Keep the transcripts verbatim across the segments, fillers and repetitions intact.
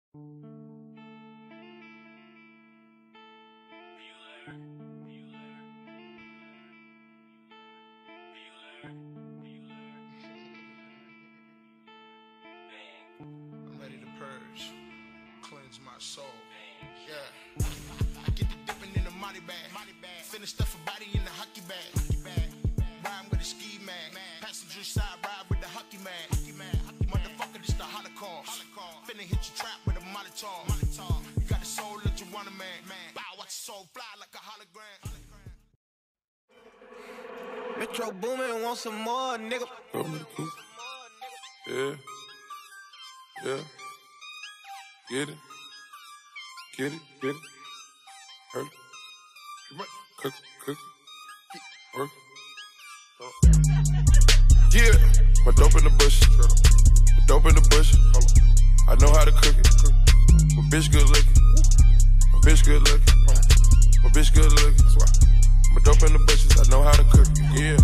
I'm ready to purge, cleanse my soul. Yeah. I get the dipping in the money bag. Finish stuff a body in the hockey bag. Ride with a ski mag. Passenger side ride with the hockey mag. Motherfucker, this the Holocaust. Finna hit your trap with a Molotov. You got the soul that you want a man. Bow, watch your soul fly like a hologram. Metro Boomin want some more, nigga. Yeah. Yeah. Get it. Get it. Get it. Hurt it. Cook it. Cook it. Work it. Yeah. My dope in the bush. My dope in the bush. I know how to cook it. My bitch good looking. My bitch good looking. My bitch good looking. My dope in the bushes. I know how to cook it. Yeah.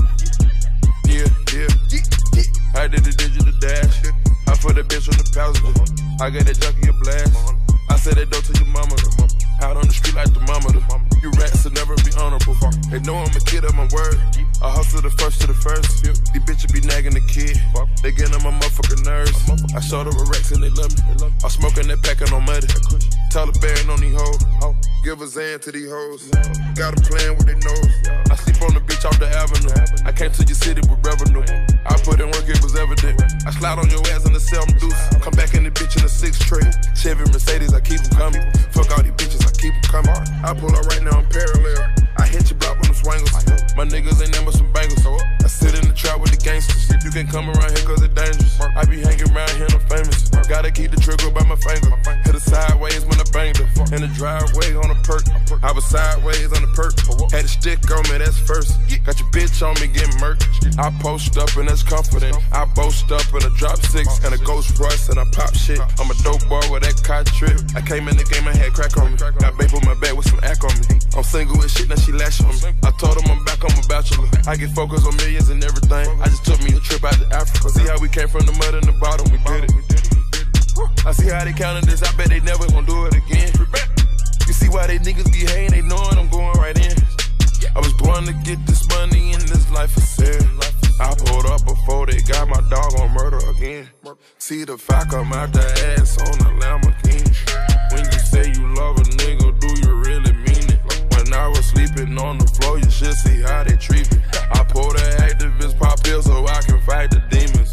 Yeah. Yeah. I did the digital dash. I put that bitch on the passenger. I got that junkie a blast. I said that dope to your mama. Out on the street like the mama. You rats will never be honorable. They know I'm a kid of my word. I hustle the first to the first. These bitches be nagging the kid. They get on my motherfucking nerves. I showed up with racks and they love me. I'm smoking that packin' on muddy. Taliban on these hoes. Give a Zan to these hoes. Got them playing with their nose. I sleep on the beach off the avenue. I came to your city with revenue. I put in work, it was evident. I slide on your ass in the cell, I'm deuce. Come back in the bitch in a six tray. Chevy Mercedes, I keep them coming. Fuck all these bitches, I keep them coming. I pull up right now, I'm parallel. I hit your block with them swangles. My niggas ain't never some bangles. I sit in the trap with the gangsters. You can come around here cause it's dangerous. I be hanging around here, I'm famous. Gotta keep the trigger by my finger. Hit it sideways when I banged her. In the driveway on a perk. I was sideways on the perk. Had a stick on me, that's first. Got your bitch on me getting murked. I post up and that's confident. I boast up and I drop six. And a Ghost Rush and I pop shit. I'm a dope boy with that cot trip. I came in the game, I had crack on me. Got babe on my back with some act on me. I'm single with shit, now she lashing on me. I told him I'm back, I'm a bachelor. I get focused on millions and everything. I just took me a trip out to Africa. See how we came from the mud in the bottom, we did it. I see how they counted this, I bet they never gon' do it again. You see why they niggas be hating, they knowin' I'm going right in. I was born to get this money in this life of sin. I pulled up before they got my dog on murder again. See the fire come out the ass on the Lamborghini. When you say you love a nigga, do you really mean it? When I was sleeping on the floor, you should see how they treat me. I pulled the activist pop pills so I can fight the demons.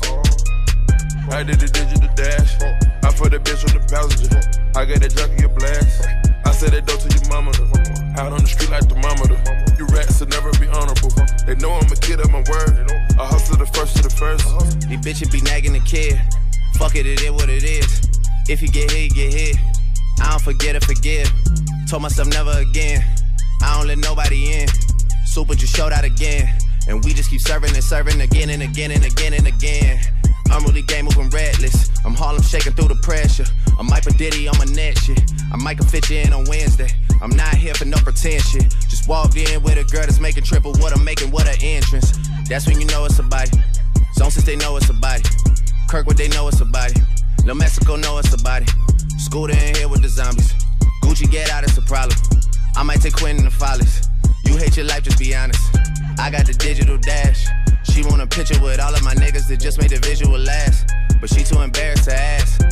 I did the digital dash. I put that bitch on the passenger. I got that junkie a blast. I said that dope to your mama. Out on the street like the mama. You rats will never be honorable. They know I'm a kid of my word. I hustle the first to the first. These bitches be nagging the kid. Fuck it, it is what it is. If you get hit, you get hit. I don't forget or forgive. Told myself never again. I don't let nobody in. Super just showed out again. And we just keep serving and serving again and again and again and again. I'm really game moving reckless. I'm Harlem shaking through the pressure. I'm Mike Diddy on my neck shit. I might can fit you in on Wednesday. I'm not here for no pretend shit. Just walked in with a girl that's making triple what I'm making, what an entrance. That's when you know it's a body. Zone since they know it's a body. Kirkwood they know it's a body. Lil Mexico know it's a body. Scooter in here with the zombies. Gucci get out, it's a problem. I might take Quentin the Follies. You hate your life, just be honest. I got the digital dash. She want a picture with all of my niggas that just made the visual last. But she too embarrassed to ask.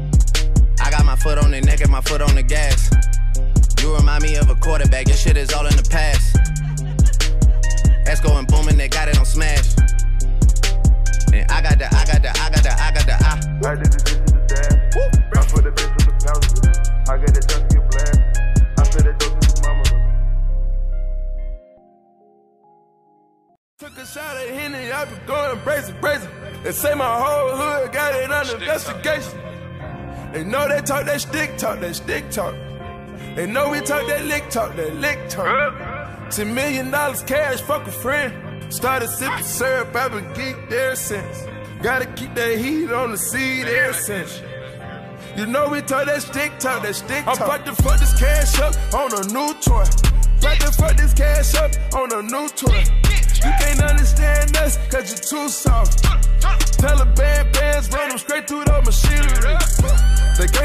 I got my foot on the neck and my foot on the gas. You remind me of a quarterback, your shit is all in the past. That's going booming, they got it on smash. And I got the, I got the, I got the, I got the, I. I did the digital dash. I put the bitch on the passenger. I got that junkie a blast. I said that dope to your mama. Took a shot at Henny, I been going brazen, brazen. They say my whole hood got it under investigation. They know they talk that stick talk, that stick talk. They know we talk that lick talk, that lick talk. Ten million dollars cash, fuck a friend. Started sipping syrup, I've been geeked ever since. Gotta keep that heat on the seed ever since. You know we talk that stick talk, that stick talk. I'm about to fuck this cash up on a new toy. About to fuck this cash up on a new toy. You can't understand us, cause you're too soft. Taliban bands run them straight through the machinery. They came through with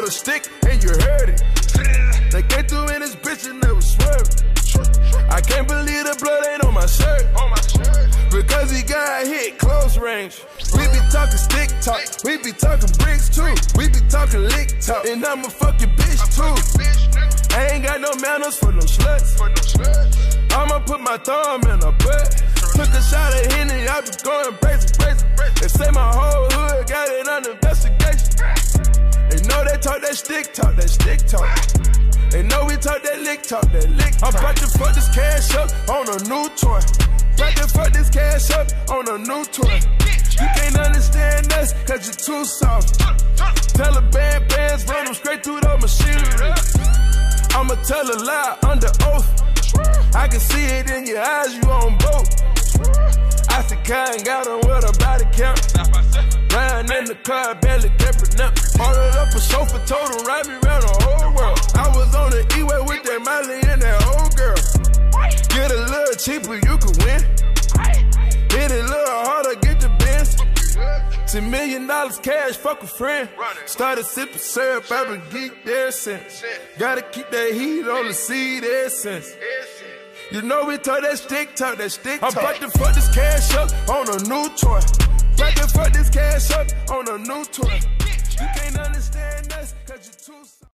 a stick and you heard it. They came through in this bitch and they was swerving. I can't believe the blood ain't on my shirt. Because he got hit close range. We be talking stick talk, we be talking bricks too. We be talking lick talk, and I'm a fucking bitch too. I ain't got no manners for no sluts. I'ma put my thumb in her butt. Took a shot at Henny, I be going crazy, crazy. They say my whole hood got it under investigation. They know they talk that stick talk, that stick talk. They know we talk that lick talk, that lick talk. I'm about to fuck this cash up on a new toy. About to fuck this cash up on a new toy. You can't understand us, cause you're too soft. Taliban bands run them straight through the machinery. I'ma tell a lie under oath. I can see it in your eyes, you on both. I said, Kai got on with a body count. Riding in the car, barely kept it up. Ordered up a chauffeur, told him ride me around the whole world. I was on the E-way with that Miley and that old girl. Get a little cheaper, you can win. Hit it a little harder, get the bins. Ten million dollars cash, fuck a friend. Started sipping syrup, I've been geeked there since. Gotta keep that heat on the seed essence. You know we talk that stick talk, that stick talk. I'm about to fuck this cash up on a new toy. About to fuck this cash up on a new toy. You can't understand us, cause you're too